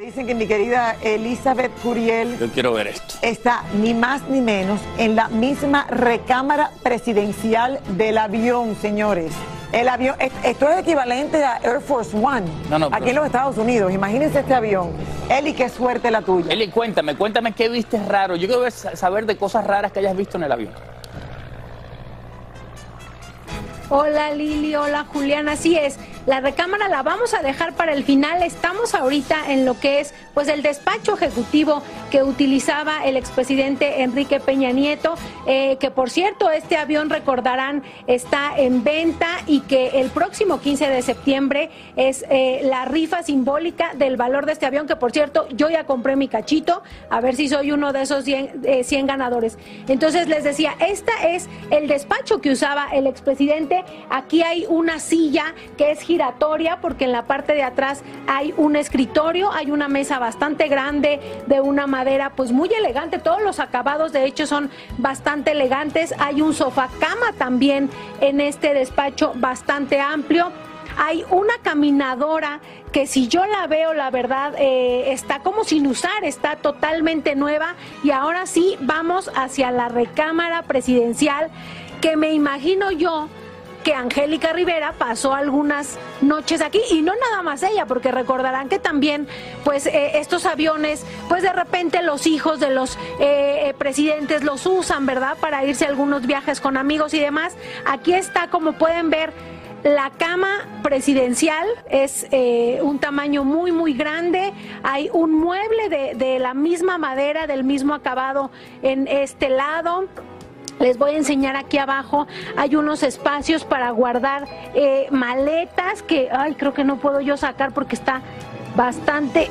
Dicen que mi querida Elizabeth Curiel Yo quiero ver esto. está ni más ni menos en la misma recámara presidencial del avión, señores. El avión, esto es equivalente a Air Force One, aquí en los Estados Unidos. Imagínense este avión. Eli, qué suerte la tuya. Eli, cuéntame qué viste raro. Yo quiero saber de cosas raras que hayas visto en el avión. Hola Lili, hola Julián, así es, la recámara la vamos a dejar para el final. Estamos ahorita en lo que es pues el despacho ejecutivo que utilizaba el expresidente Enrique Peña Nieto, que por cierto este avión, recordarán, está en venta y que el próximo 15 de septiembre es la rifa simbólica del valor de este avión, que por cierto yo ya compré mi cachito, a ver si soy uno de esos 100 ganadores. Entonces les decía, este es el despacho que usaba el expresidente. Aquí hay una silla que es giratoria porque en la parte de atrás hay un escritorio, hay una mesa bastante grande de una madera pues muy elegante, todos los acabados de hecho son bastante elegantes, hay un sofá cama también en este despacho bastante amplio. Hay una caminadora que si yo la veo, la verdad, está como sin usar, está totalmente nueva. Y ahora sí, vamos hacia la recámara presidencial, que me imagino yo que Angélica Rivera pasó algunas noches aquí, y no nada más ella, porque recordarán que también pues estos aviones, pues de repente los hijos de los presidentes los usan, ¿verdad?, para irse a algunos viajes con amigos y demás. Aquí está, como pueden ver, la cama presidencial, es un tamaño muy muy grande. Hay un mueble de la misma madera, del mismo acabado en este lado. Les voy a enseñar aquí abajo, hay unos espacios para guardar maletas que, creo que no puedo yo sacar porque está bastante,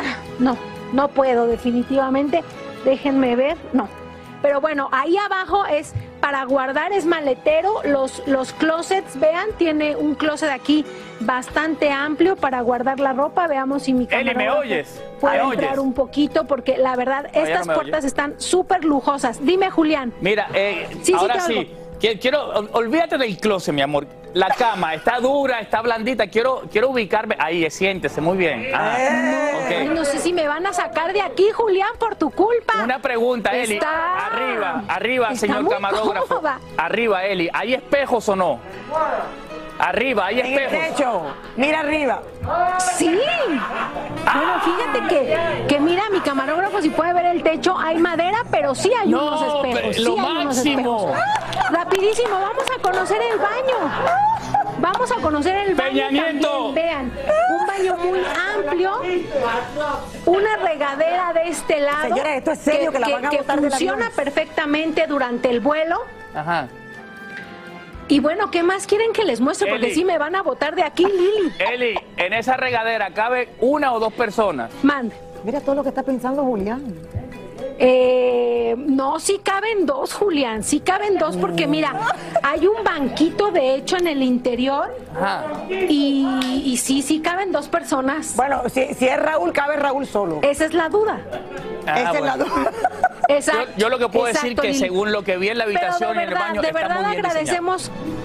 no puedo definitivamente, déjenme ver, no. Pero bueno, ahí abajo es para guardar, es maletero, los closets, vean, tiene un closet aquí bastante amplio para guardar la ropa. Veamos si mi cámara ¿me oyes? puede entrar un poquito, porque la verdad, estas puertas están súper lujosas. Dime, Julián. Mira, ahora sí, olvídate del closet, mi amor. La cama está dura, está blandita, quiero ubicarme. Ahí, siéntese, muy bien. No sé si me van a sacar de aquí, Julián, por tu culpa. Una pregunta, Eli. Arriba, señor camarógrafo. Cómoda. Arriba, Eli. ¿Hay espejos o no? Arriba, hay espejos. En el techo, mira arriba. Sí. Bueno, fíjate que mira, mi camarógrafo, si puede ver el techo, hay madera, pero sí hay unos espejos. Lo máximo. Rapidísimo, vamos a conocer el baño. Vamos a conocer el baño. Peña Nieto. También, vean, un baño muy amplio, una regadera de este lado. Señora, esto es serio, que la van a botar del avión. Funciona perfectamente durante el vuelo. Ajá. Y bueno, ¿qué más quieren que les muestre? Porque sí me van a botar de aquí, Lili. Eli, en esa regadera cabe una o dos personas. Mande. Mira todo lo que está pensando Julián. No, sí caben dos, Julián, sí caben dos, porque mira, hay un banquito de hecho en el interior. Ajá. Y sí caben dos personas. Bueno, si es Raúl, cabe Raúl solo. Esa es la duda. Esa es la duda. Exacto. Yo lo que puedo decir que Lili, según lo que vi en la habitación y en el baño, de está verdad muy bien agradecemos. diseñado.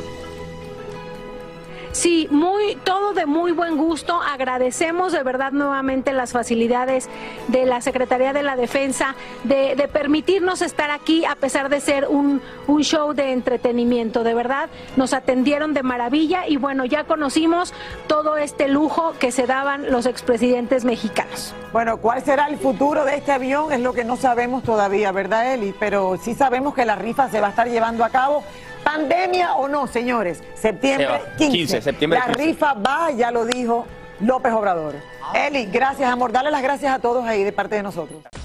Sí, todo de muy buen gusto. Agradecemos de verdad nuevamente las facilidades de la Secretaría de la Defensa de permitirnos estar aquí, a pesar de ser un show de entretenimiento. De verdad, nos atendieron de maravilla y bueno, ya conocimos todo este lujo que se daban los expresidentes mexicanos. Bueno, ¿cuál será el futuro de este avión? Es lo que no sabemos todavía, ¿verdad, Eli? Pero sí sabemos que la rifa se va a estar llevando a cabo. ¿Pandemia o no, señores? Septiembre 15. Septiembre 15. La rifa va, ya lo dijo López Obrador. Eli, gracias, amor. Dale las gracias a todos ahí de parte de nosotros.